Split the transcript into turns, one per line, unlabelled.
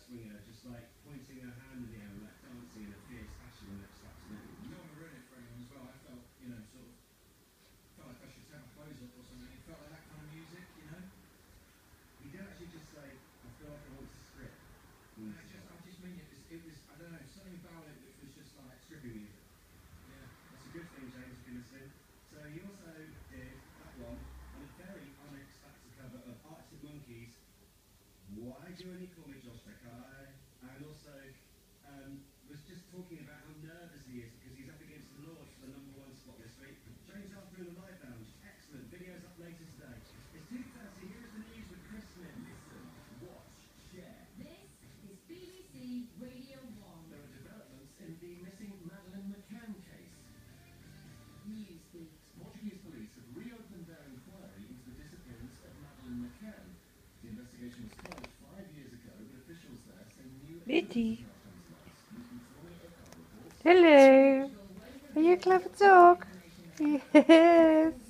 swinger, just like pointing her hand in the air, like dancing in a fierce fashion, and it's absolutely. You don't want to ruin it for anyone as well. I felt, you know, sort of felt like I should take my clothes off or something. It felt like that kind of music, you know. He did actually just say, "I feel like I want to strip." I just mean it was I don't know, something about it which was just like stripping music. Yeah, that's a good thing, James, if you're listening. So he also did that one on a very unexpected cover of Arctic Monkeys. Why do any call me Josh Bekai? And also was just talking about how nervous he is because he's up against the Lord for the #1 spot this week. James Arthur in the live lounge. Excellent. Videos up later today. It's 2:30. Here is the news with Chris Smith. Listen, watch, share.
This is BBC Radio 1.
There are developments in the missing Madeleine McCann case.
Newsbeat.
Portuguese police have reopened their inquiry into the disappearance of Madeleine McCann. The investigation was closed 5 years ago, but officials there say new
Bindy.
evidence
Hello. Are you a clever dog? Yes.